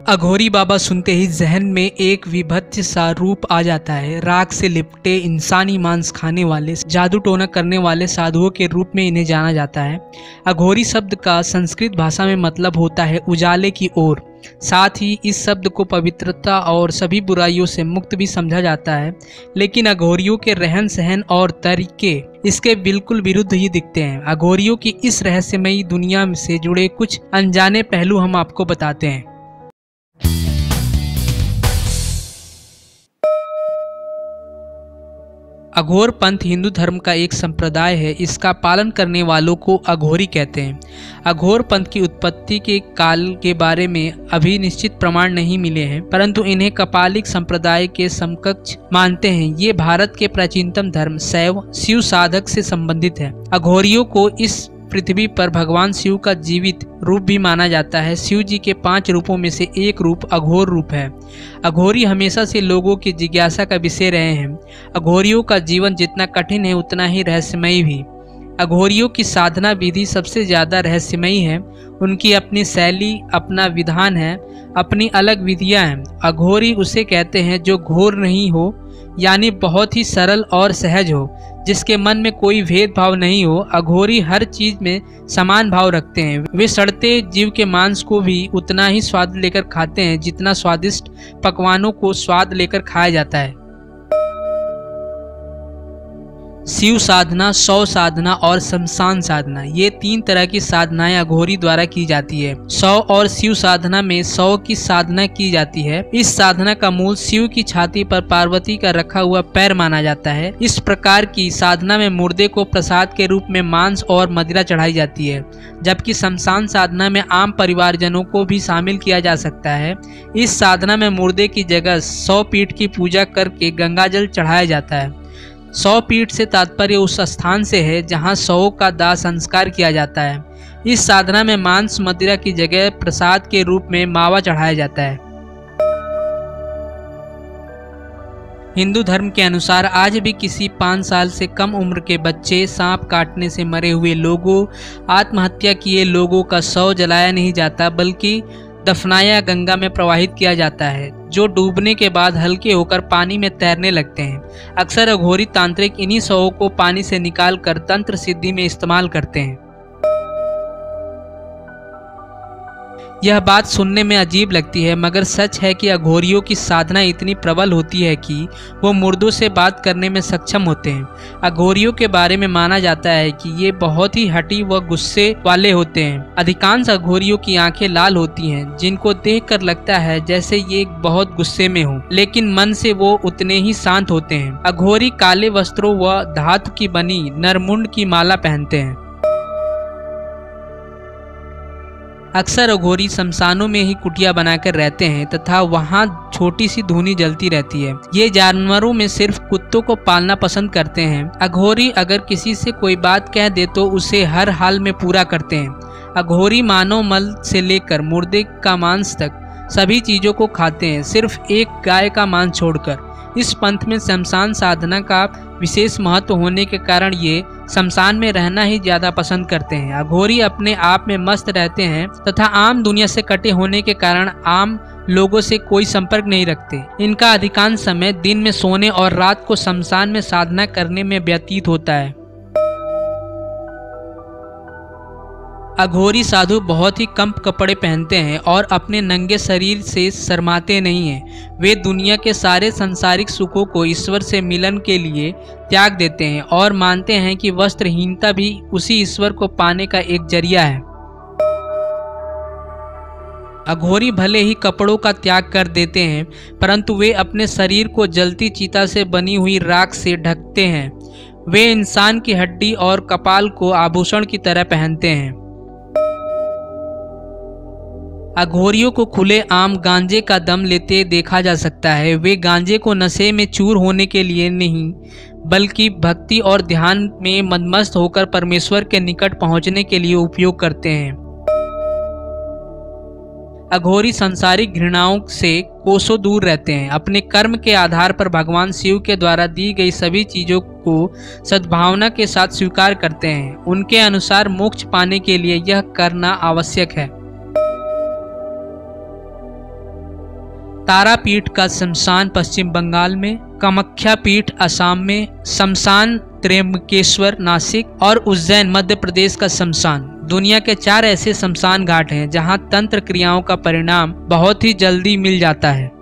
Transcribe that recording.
अघोरी बाबा सुनते ही जहन में एक विभत्स सा रूप आ जाता है। राख से लिपटे इंसानी मांस खाने वाले, जादू टोना करने वाले साधुओं के रूप में इन्हें जाना जाता है। अघोरी शब्द का संस्कृत भाषा में मतलब होता है उजाले की ओर। साथ ही इस शब्द को पवित्रता और सभी बुराइयों से मुक्त भी समझा जाता है। लेकिन अघोरियों के रहन सहन और तरीके इसके बिल्कुल विरुद्ध ही दिखते हैं। अघोरियों की इस रहस्यमयी दुनिया से जुड़े कुछ अनजाने पहलू हम आपको बताते हैं। अघोर पंथ हिंदू धर्म का एक संप्रदाय है। इसका पालन करने वालों को अघोरी कहते हैं। अघोर पंथ की उत्पत्ति के काल के बारे में अभी निश्चित प्रमाण नहीं मिले हैं, परंतु इन्हें कपालिक संप्रदाय के समकक्ष मानते हैं। ये भारत के प्राचीनतम धर्म शैव शिव साधक से संबंधित है। अघोरियों को इस पृथ्वी पर भगवान शिव का जीवित रूप भी माना जाता है। शिव जी के 5 रूपों में से एक रूप अघोर रूप है। अघोरी हमेशा से लोगों की जिज्ञासा का विषय रहे हैं। अघोरियों का जीवन जितना कठिन है उतना ही रहस्यमयी भी। अघोरियों की साधना विधि सबसे ज्यादा रहस्यमयी है। उनकी अपनी शैली, अपना विधान है, अपनी अलग विधियां हैं। अघोरी उसे कहते हैं जो घोर नहीं हो, यानी बहुत ही सरल और सहज हो, जिसके मन में कोई भेदभाव नहीं हो। अघोरी हर चीज में समान भाव रखते हैं। वे सड़ते जीव के मांस को भी उतना ही स्वाद लेकर खाते हैं जितना स्वादिष्ट पकवानों को स्वाद लेकर खाया जाता है। शिव साधना, शव साधना और शमशान साधना, ये 3 तरह की साधनाएं अघोरी द्वारा की जाती है। शव और शिव साधना में शव की साधना की जाती है। इस साधना का मूल शिव की छाती पर पार्वती का रखा हुआ पैर माना जाता है। इस प्रकार की साधना में मुर्दे को प्रसाद के रूप में मांस और मदिरा चढ़ाई जाती है, जबकि शमशान साधना में आम परिवारजनों को भी शामिल किया जा सकता है। इस साधना में मुर्दे की जगह शव पीठ की पूजा करके गंगाजल चढ़ाया जाता है। शव पीठ से तात्पर्य उस स्थान से है जहां शव का दाह संस्कार किया जाता है। इस साधना में मांस मदिरा की जगह प्रसाद के रूप में मावा चढ़ाया जाता है। हिंदू धर्म के अनुसार आज भी किसी 5 साल से कम उम्र के बच्चे, सांप काटने से मरे हुए लोगों, आत्महत्या किए लोगों का शव जलाया नहीं जाता, बल्कि दफनाया गंगा में प्रवाहित किया जाता है, जो डूबने के बाद हल्के होकर पानी में तैरने लगते हैं। अक्सर अघोरी तांत्रिक इन्हीं शवों को पानी से निकालकर तंत्र सिद्धि में इस्तेमाल करते हैं। यह बात सुनने में अजीब लगती है, मगर सच है कि अघोरियों की साधना इतनी प्रबल होती है कि वो मुर्दों से बात करने में सक्षम होते हैं। अघोरियों के बारे में माना जाता है कि ये बहुत ही हठी व गुस्से वाले होते हैं। अधिकांश अघोरियों की आंखें लाल होती हैं, जिनको देखकर लगता है जैसे ये बहुत गुस्से में हो, लेकिन मन से वो उतने ही शांत होते हैं। अघोरी काले वस्त्रों व धातु की बनी नरमुंड की माला पहनते हैं। अक्सर अघोरी शमशानों में ही कुटिया बनाकर रहते हैं तथा वहां छोटी सी धूनी जलती रहती है। ये जानवरों में सिर्फ कुत्तों को पालना पसंद करते हैं। अघोरी अगर किसी से कोई बात कह दे तो उसे हर हाल में पूरा करते हैं। अघोरी मानव मल से लेकर मुर्दे का मांस तक सभी चीजों को खाते हैं, सिर्फ एक गाय का मांस छोड़कर। इस पंथ में शमशान साधना का विशेष महत्व होने के कारण ये शमशान में रहना ही ज्यादा पसंद करते हैं। अघोरी अपने आप में मस्त रहते हैं तथा आम दुनिया से कटे होने के कारण आम लोगों से कोई संपर्क नहीं रखते। इनका अधिकांश समय दिन में सोने और रात को शमशान में साधना करने में व्यतीत होता है। अघोरी साधु बहुत ही कम कपड़े पहनते हैं और अपने नंगे शरीर से शर्माते नहीं हैं। वे दुनिया के सारे सांसारिक सुखों को ईश्वर से मिलन के लिए त्याग देते हैं और मानते हैं कि वस्त्रहीनता भी उसी ईश्वर को पाने का एक जरिया है। अघोरी भले ही कपड़ों का त्याग कर देते हैं, परंतु वे अपने शरीर को जलती चिता से बनी हुई राख से ढकते हैं। वे इंसान की हड्डी और कपाल को आभूषण की तरह पहनते हैं। अघोरियों को खुले आम गांजे का दम लेते देखा जा सकता है। वे गांजे को नशे में चूर होने के लिए नहीं, बल्कि भक्ति और ध्यान में मदमस्त होकर परमेश्वर के निकट पहुंचने के लिए उपयोग करते हैं। अघोरी सांसारिक घृणाओं से कोसों दूर रहते हैं। अपने कर्म के आधार पर भगवान शिव के द्वारा दी गई सभी चीजों को सद्भावना के साथ स्वीकार करते हैं। उनके अनुसार मोक्ष पाने के लिए यह करना आवश्यक है। तारापीठ का शमशान पश्चिम बंगाल में, कामाख्या पीठ असम में, शमशान त्र्यंबकेश्वर नासिक और उज्जैन मध्य प्रदेश का शमशान। दुनिया के 4 ऐसे शमशान घाट हैं जहां तंत्र क्रियाओं का परिणाम बहुत ही जल्दी मिल जाता है।